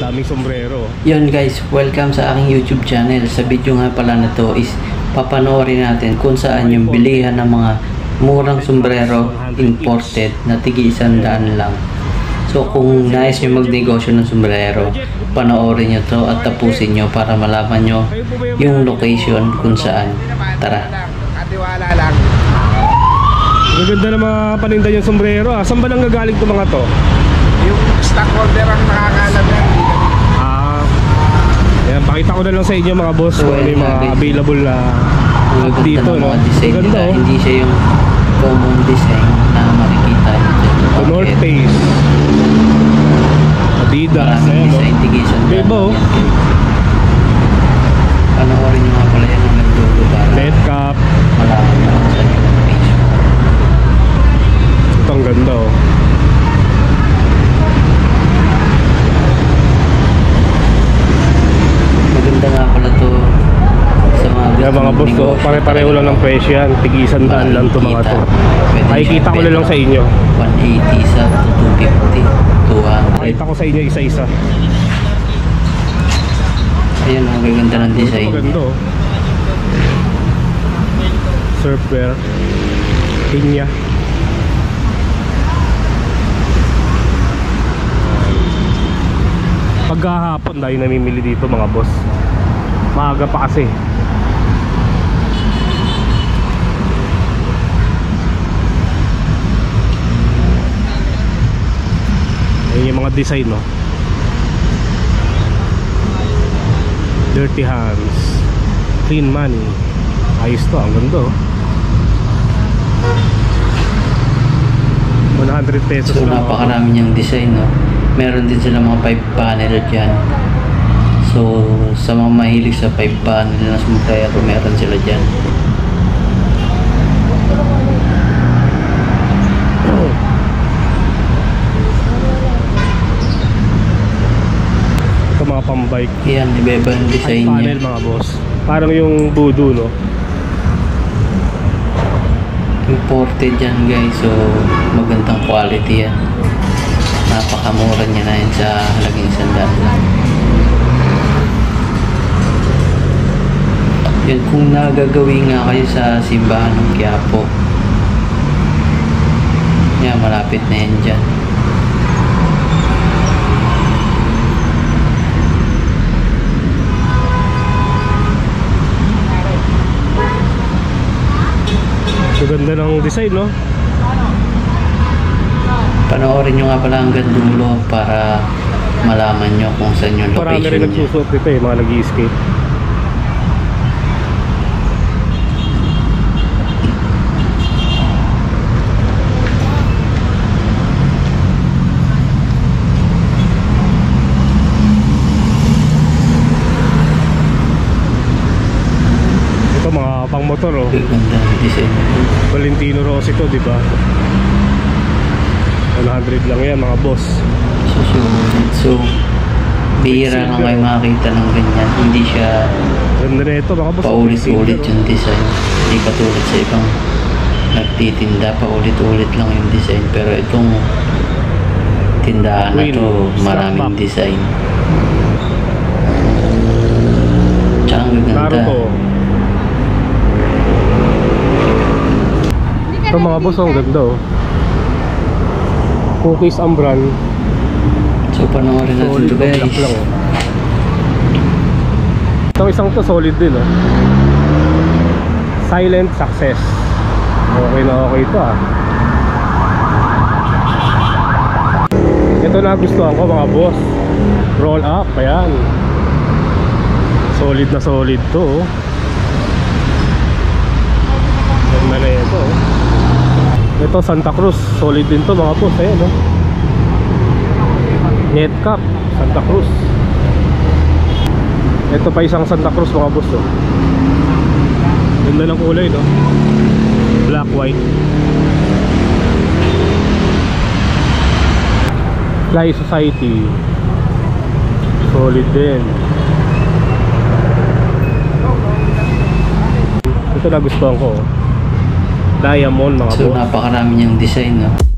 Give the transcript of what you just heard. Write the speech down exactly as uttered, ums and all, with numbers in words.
daming sombrero. Yun guys, welcome sa aking YouTube channel. Sa video nga pala na to is papanoorin natin kung saan yung bilihan ng mga murang sombrero imported na tigi isang daan lang. So kung nais nyo magnegosyo ng sombrero, panoorin nyo to at tapusin nyo para malaman nyo yung location kung saan. Tara. Katiwala lang. Maganda na mga paninda yung sombrero ah. Saan ba nang gagaling itong mga to? Yung stockholder ang nakakalam yan. Ah, yan, pakita ko na lang sa inyo mga boss kung ano yung mga available na Ang dito, ganda ng no? mga design Maganda, nila. oh. Hindi siya yung common design na makikita nyo dyan. The North Face, Adidas, Maraming ayan, no? design, tigi isang daan Bebo. lang yan. Panoorin nyo nga pala yan hanggang dulo para Net cap. malaman nyo kung saan yung location. Ito ang ganda, oh. Maganda nga pala to sa mga Yan mga boss, oh, pare-pareho lang ng presyo yan. Tig-isang daan lang to mga to. Makikita ko na lang sa inyo. one eighty sa two fifty, two hundred. Pakita ko sa inyo isa-isa. Ayan, ang gaganda ng design. Maganda, oh. Surfwear, Kenya. Pagkahapon dahil namimili dito mga boss. Maaga pa kasi. Ayan yung mga design, no? Dirty hands, clean money. Ayos to, ang ganda, oh. one hundred pesos So lang. napakarami niyang design, no? Meron din sila mga five panel dyan. So sa mga mahilig sa five panel na sombrero, meron sila dyan. Ito mga pambike. Yan, iba-iba yung design Five niya. panel mga boss. Parang yung Voodoo, no? Imported yan guys, so magandang quality yan. Napakamura niya na yan sa halagang isang daan lang. Yan, kung nagagawin nga kayo sa simbahan ng Quiapo, yan, malapit na yan dyan. Maganda ng design, no? Panoorin nyo nga pala hanggang dulo para malaman nyo kung saan yung Marami rin location nyo. nagsusuot dito, eh, mga nag-i-skate. Ito mga pang motor, oh. Ganda ng design. Valentino Rossi to, di ba? one hundred lang yan mga boss. Susunod. So, bihira lang kayo makakita ng ganyan. Hindi siya Ganda na ito mga boss. paulit-ulit yung design. Hindi katulad sa ibang nagtitinda, paulit-ulit lang yung design. Pero itong tindahan na to, maraming design. Tsaka ang gaganda. Naruto. Ito mga boss, ang ganda, oh. Cookies ang brand. So, panoorin natin Solid ito guys. black lang, oh. Itong isang to solid din, oh. Silent Success. Okay na okay ito, ah. Ito na gustuhan ko mga boss. Roll up, ayan. Solid na solid to, oh. Ganda na ito, oh. Ito Santa Cruz, solid din to mga boss, ayan, oh. Net cap, Santa Cruz. Ito pa isang Santa Cruz mga boss, oh. Ganda ng kulay, no? Black, white. Fly Society, solid din. Ito nagustuhan ko, Diamond mga So boss. napakarami niyang design, no?